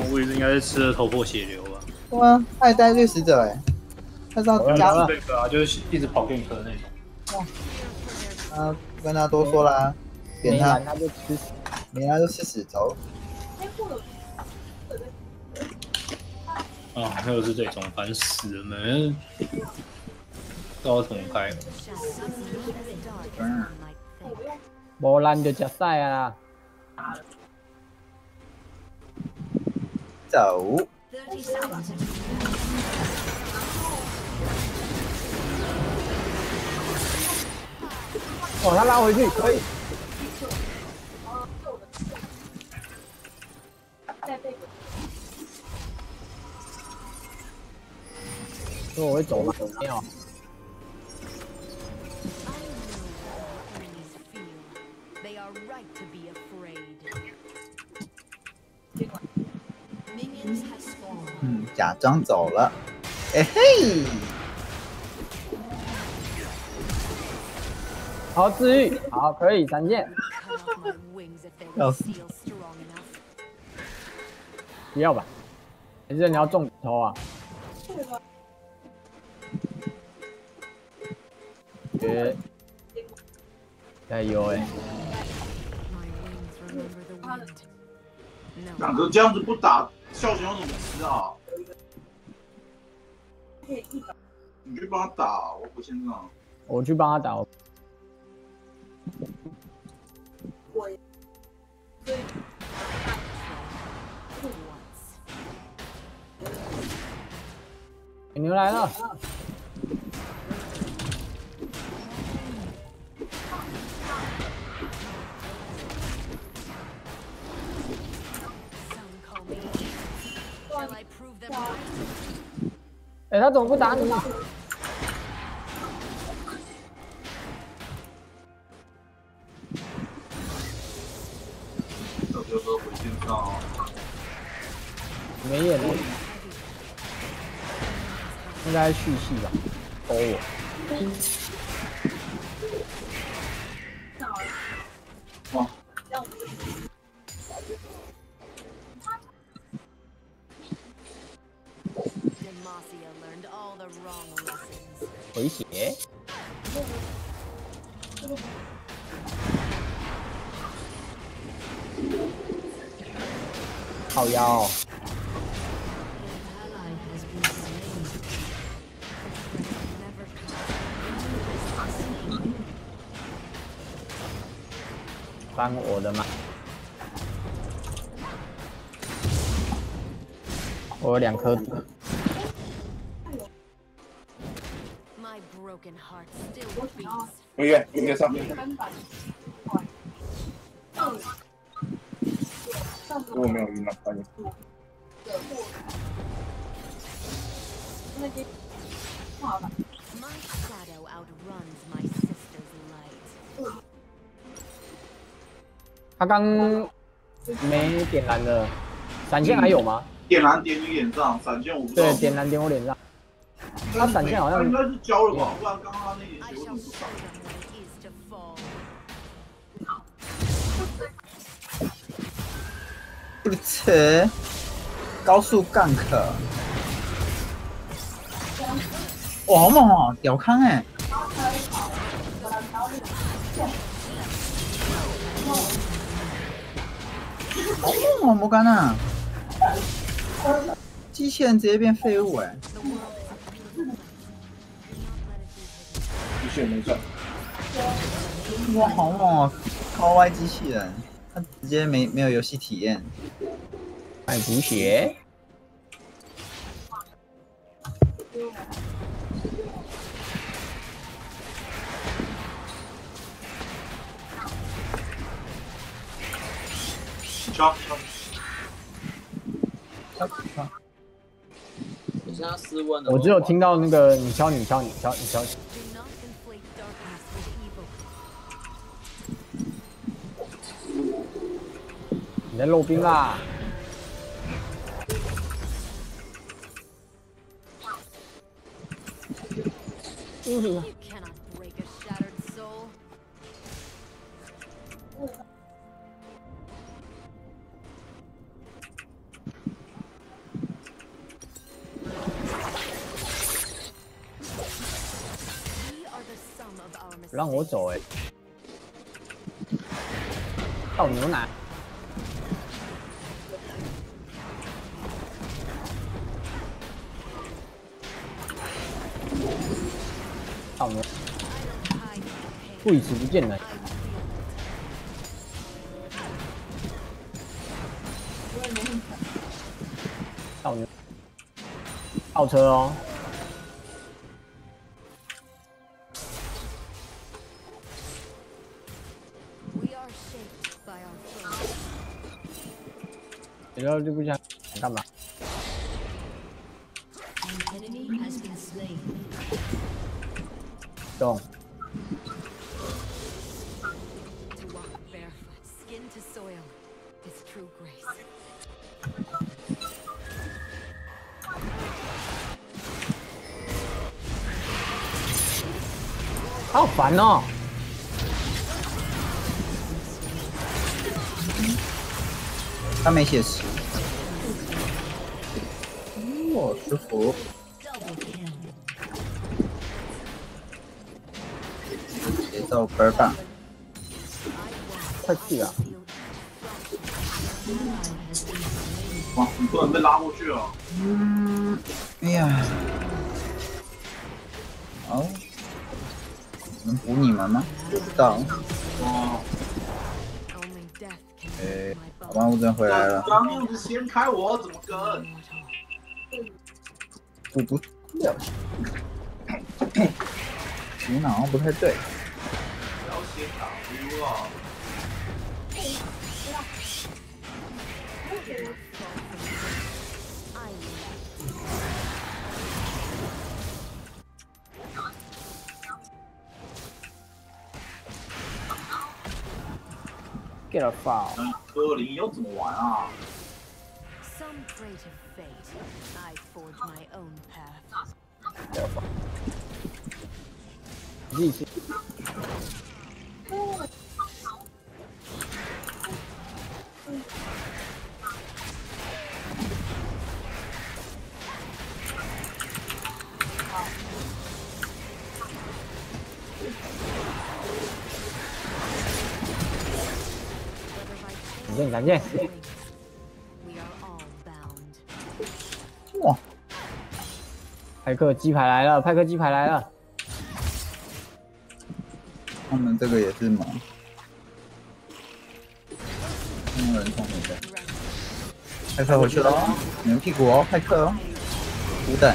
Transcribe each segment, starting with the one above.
我应该是吃了头破血流吧。 哇，他还带掠食者哎，他是要加这个啊，就是一直跑gank的那种。 啊，不跟他多说啦，点他， 没蓝他就吃死。 没他就吃屎头。 啊，又是这种，烦死了，们不知道怎么开。 无蓝就食屎啊！ 走， 哦，他拉回去可以。说我会走吗？没有。 假装走了，哎嘿， 好治愈，好可以闪现。 要死！ 不要吧？还是你要中头啊？加油哎！ 两个这样子不打，孝贤要怎么吃啊？你去帮他打，我不先这样。 我去帮他打。牛来了！哎，他怎么不打你？ 小哥哥回线上。 没眼了，应该续戏吧？勾我。 哇！ 回血。靠腰。翻我的吗？我有2颗。 音乐上面。我没有晕了，发现。 他刚没点燃的，闪现还有吗？ 点燃点你脸上，闪现我不知道。 对，点燃点我脸上。他闪现好像应该是交了吧，不然刚刚他那点血为什么不闪？ 不吃，高速 gank，哇，好猛哦，屌康哎！好猛哦，摩甘娜，机器人直接变废物哎！ 机器人没转。 哇，好猛哦，高 Y 机器人，他直接没有游戏体验。 买补血。 敲。 你现在斯文的， 我只有听到那个你敲。你在漏兵啦！ 让我走哎、倒牛奶。倒牛，不以此不见人。倒牛，倒车哦。 然后就不想干嘛？动。好烦哦！ 他没写实。哦，舒服。节奏倍儿棒。 快去啊！ 哇，很多人被拉过去了。 哎呀，好，能补你们吗？不知道。 哦， 好吧，我真回来了。 刚又是先开我，怎么跟？ 不了，补好像不太对。 不要先打 U 啊！ get a foul。 科林要怎么玩啊？ Some trait of fate, I forge my own path. get a foul。力气。再见。 哇！ 派克鸡排来了，派克鸡排来了。 他们这个也是吗？没有人冲你的。派克回去了哦，你们屁股哦，派克哦。五等。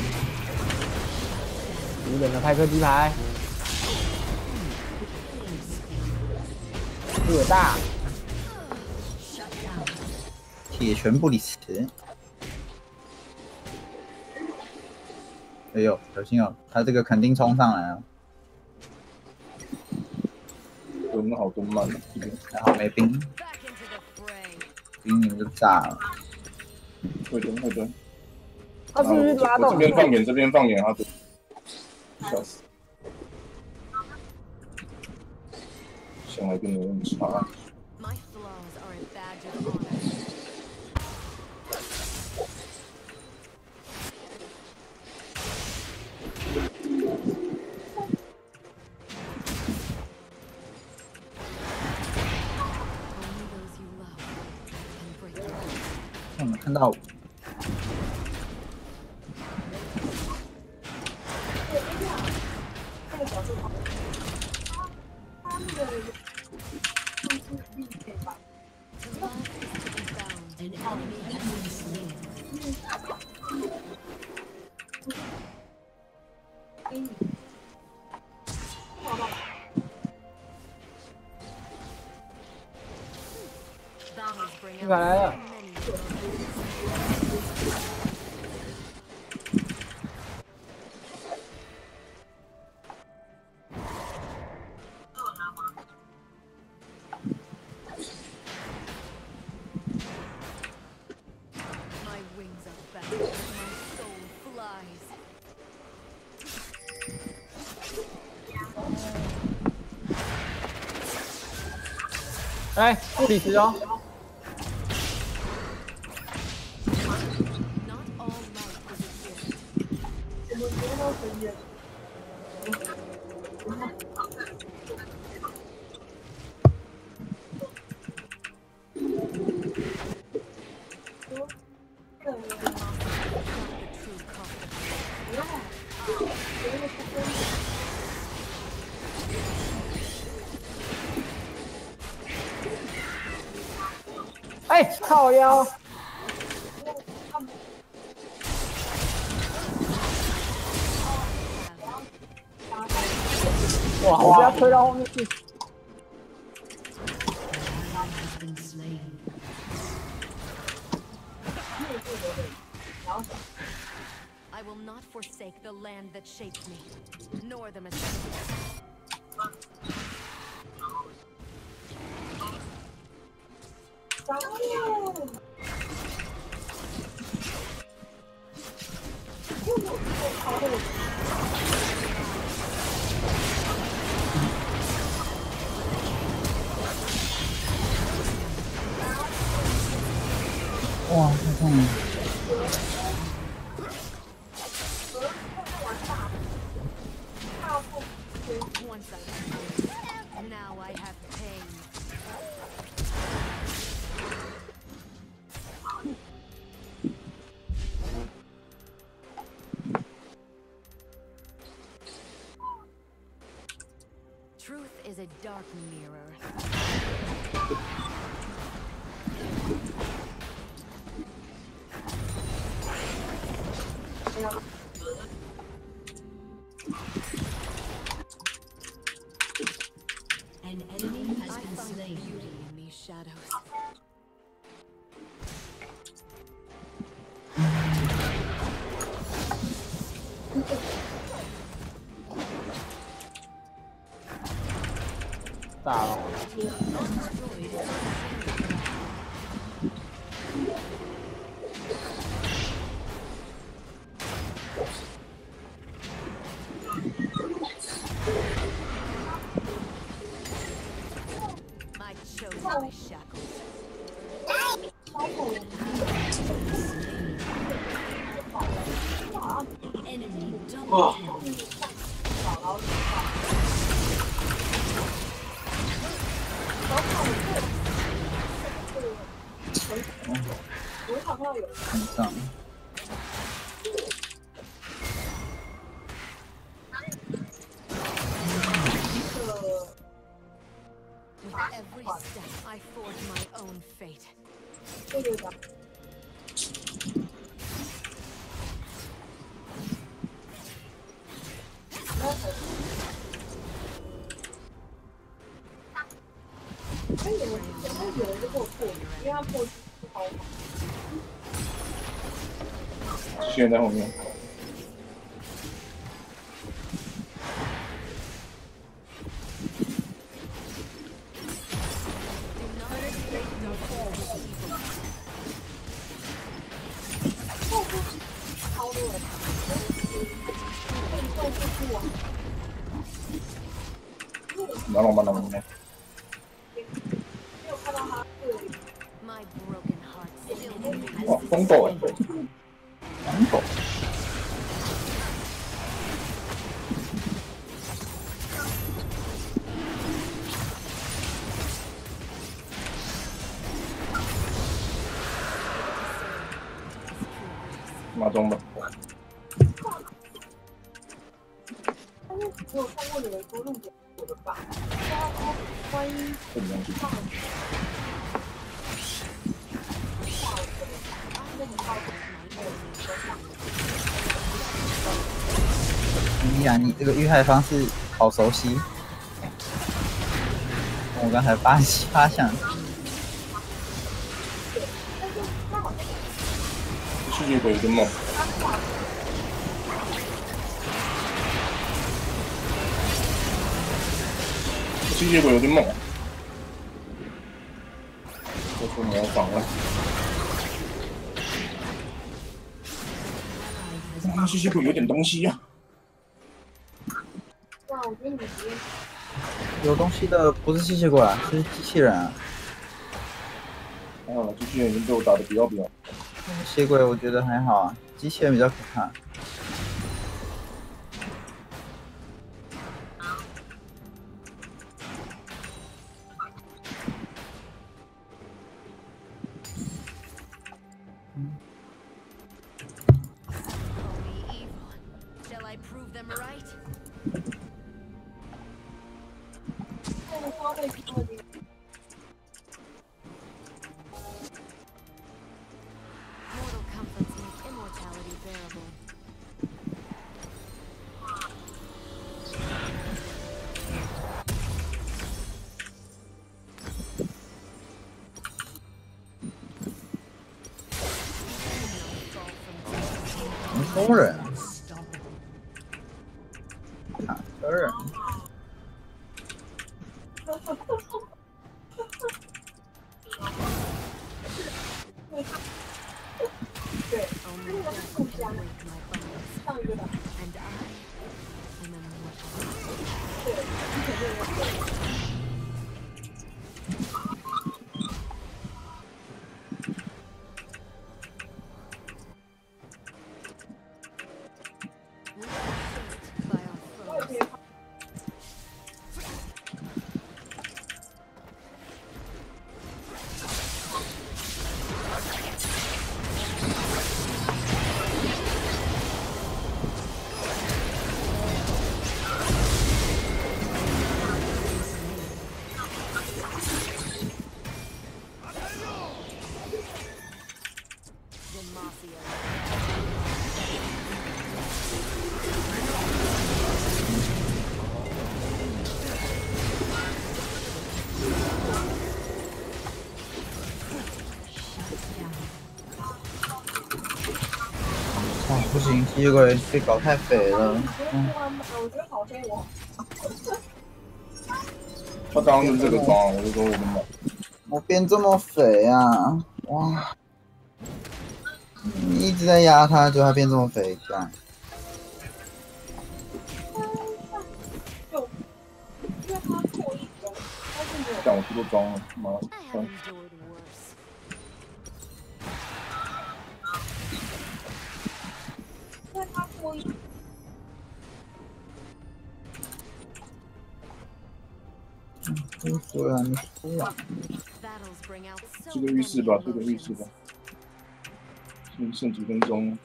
5等的派克鸡排。个大。 铁拳不离词。哎呦，小心哦，他这个肯定冲上来啊！蹲好蹲慢了，然后没兵，兵你们就炸了。 会蹲会蹲。 他是不是拉动？ 这边放眼，这边放眼，他蹲。笑死！想来跟你那么差。 我们看到我。 鸡排来了。 哎，不理智哦。 哎，靠腰！哇，我不要推到后面去。 I will not forsake the land that shaped me, nor the mistakes. 哇，太痛了！ Once I have, now I have pain. Truth is a dark mirror. An enemy has I been find slain. beauty in these shadows. 炸了！ My chosen my shackles. Enemy double kill. 很上。 With every step, I forge my own fate. 机器人在后面。 拿龙吧，拿龙吧。 My broken heart still 哇，风狗哎！ 狼狗。 马中吧。这里面去。 哎呀，你这个遇害方式好熟悉，我刚才发现。 吸血鬼有点猛。吸血鬼有点猛。这次我要防了。哇，吸血鬼有点东西呀、 有东西的不是吸血鬼啊，是机器人啊。 机器人已经被我打的不要不要。 血鬼我觉得还好啊，机器人比较可怕。 them right. Mortal comforts make immortality bearable. 工人，卡车人， Only death can break my bones. And I am immortal. We are shaped by our foes. 啊，不行，第一个人被搞太肥了。 他刚刚就是这个装，我就说我的妈！ 我变这么肥啊！哇！你一直在压他，就他变这么肥，干。 干我去都装了，妈！ I have endured worse. 你输了，你输了。 Battles bring out so 这个 many 浴室吧，这个浴室 emotions. 吧。剩几分钟？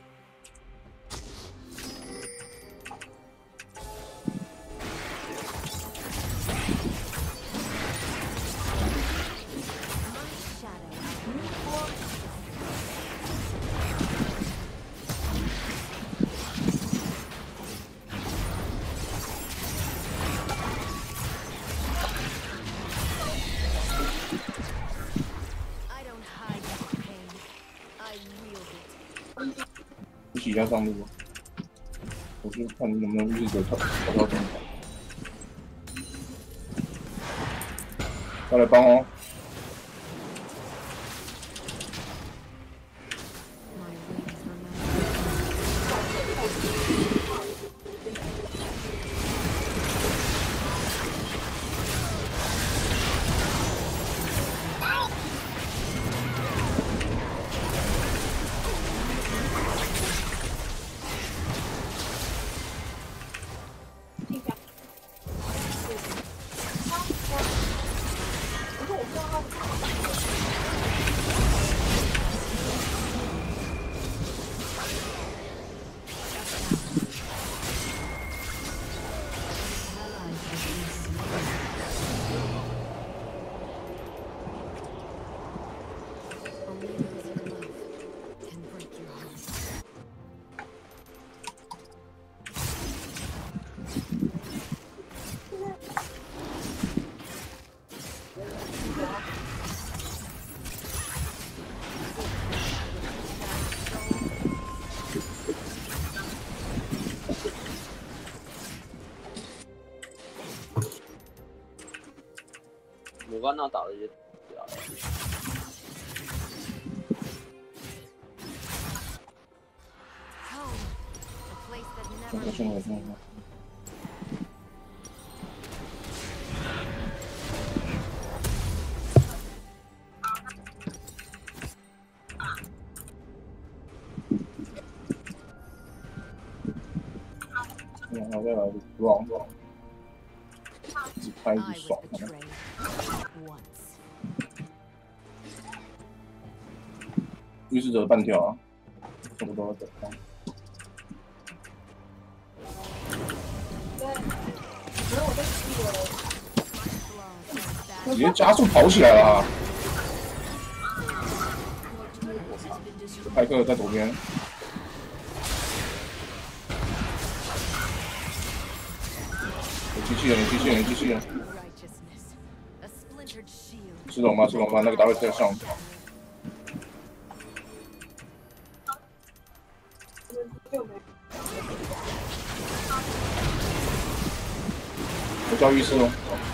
My shadow. I don't hide my pain. I wield it. 一起要上路。我就看你能不能浴室跑到正常。要来帮哦！ My wings remember. Only those you love can break your heart. 摩甘娜打的也屌。 Home, a place that 现 never 在现在 leaves 现 me. 在。然后再来 round， 一直拍一 I 直 was 爽。 betrayed once. 浴室只有半条啊，差不多要等。 直接加速跑起来了啊！派克在左边，有机器人，有机器人，有机器人。 Righteousness. A splintered shield. 是龙吗？是龙吗？那个 W 在上。我叫浴室哦，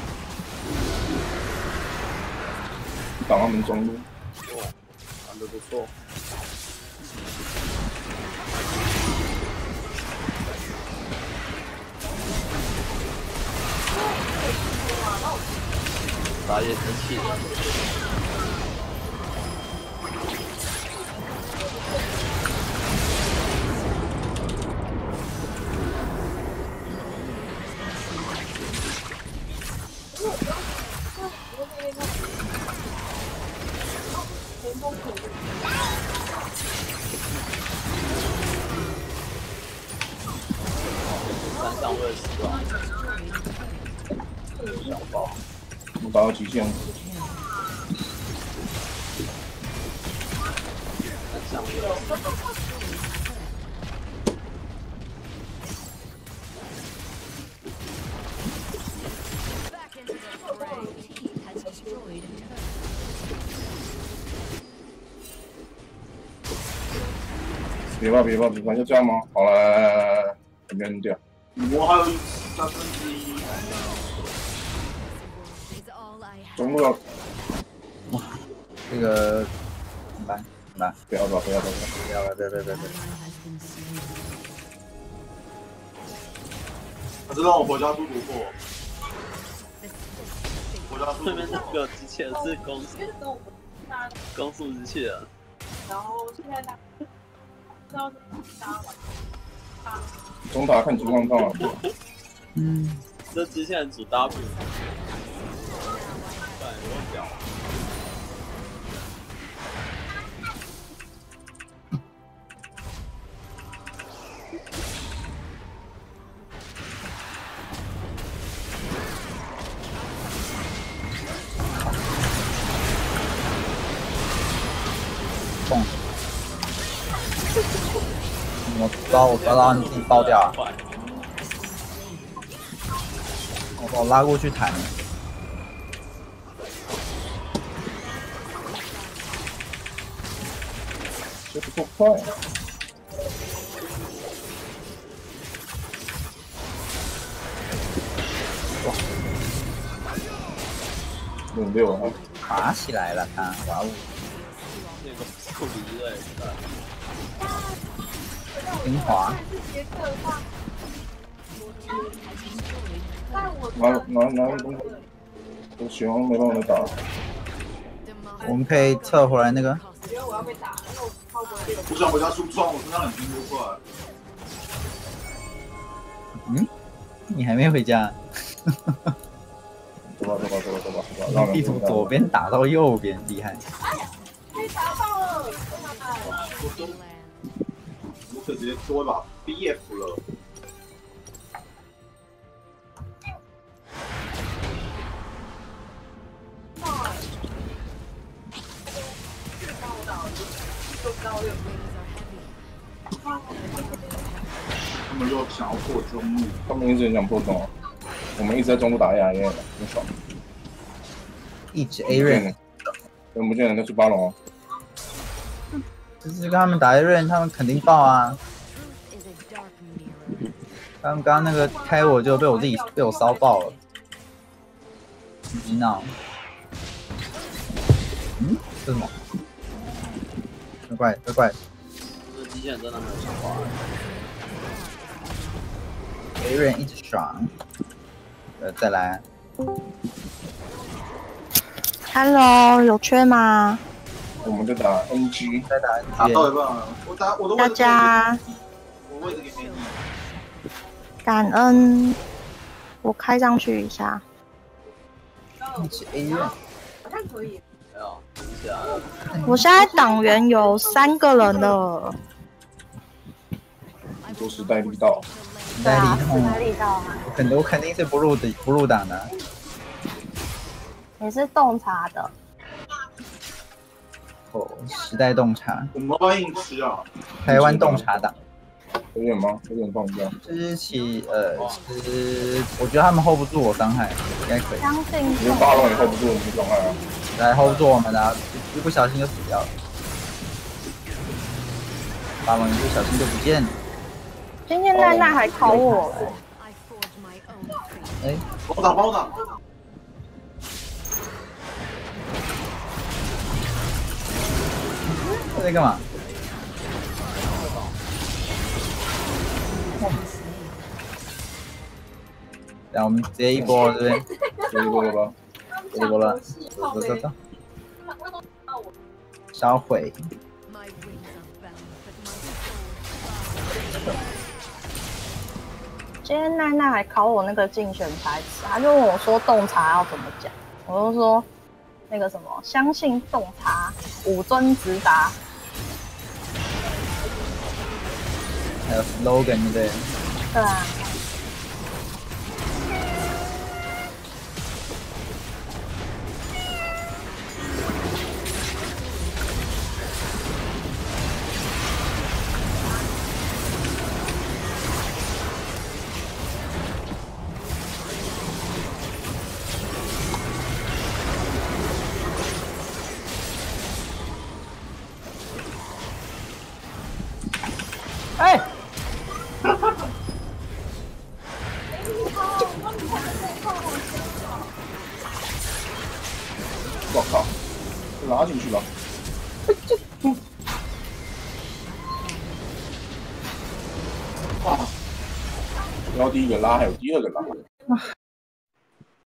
挡他们中路。 玩的不错。打野机器人。 山上会死啊！小包， 我打到极限了。 山上会。 别吧，别吧，别吧，就这样吗？好了，来，扔掉。 我还有1/3。 中路要这个来来， 不要吧，不要吧， 不要了，别。 他知道我回家都突破。回家都对面那个机器人是攻速机器人。 然后现在他不知道是打完。 中塔看情况看啊。 这机器人主 W。对，我屌。 蹦！我抓到你自己爆掉啊！我把我拉过去弹。 这不够快。哇！6啊！ 爬起来了，他哇哦！ 那个不离了， 精华。 拿东西，我喜欢没办法打。 我们可以撤回来那个。 我觉得我要被打，因为我超过6。 我想回家输撞，我身上2000多块。 嗯？你还没回家？ 走吧。 从地图左边打到右边，厉害。 被打到了！ 我可直接多一把 BF 了。他们又想要破中路， 他们一直很想破中啊，我们一直在中路打 AIA 的，很爽。 一直 A 刃， 人不见了，那是巴龙啊。 就是跟他们打 A 刃，他们肯定爆啊。他们刚刚那个开我就被我烧爆了，你闹？嗯？这是什么？怪。 这机器人真的很爽滑。 A 刃一直爽。再来。 Hello， 有缺吗？ 我们在打 NG， 在打 NG， 打到一半了，我的位置大家， 我位置给你。 感恩，我开上去一下。 一直 A 刃， 好像可以。 没有，等起来了。 我现在党员有3个人了。 做时代力道。 时代力痛， 哪里到啊？ 我肯定是不入党的。 你是洞察的， 哦，时代洞察， 我们要硬吃啊！ 台湾洞察党。 有点吗？有点放掉。 是我觉得他们 hold 不住我伤害，应该可以。 相信你就发龙也 hold 不住你的状态啊！ 来 hold 住我们的，一不小心就死掉了。发龙一不小心就不见了。 今天娜娜还考我了， I forge my own fate. 哎， 帮我打！ 这在干嘛？然后我们直接一波这边， 这一波了吧？ 这一波了，走，烧毁。 My wings are bound, but my soul. 今天娜娜还考我那个竞选台词，她就问我说洞察要怎么讲，我就说那个什么，相信洞察，武尊直达。 还有 slogan 对不对？ 对啊。哎！ 我靠，拉进去了。哇！然后第一个拉，还有第二个拉。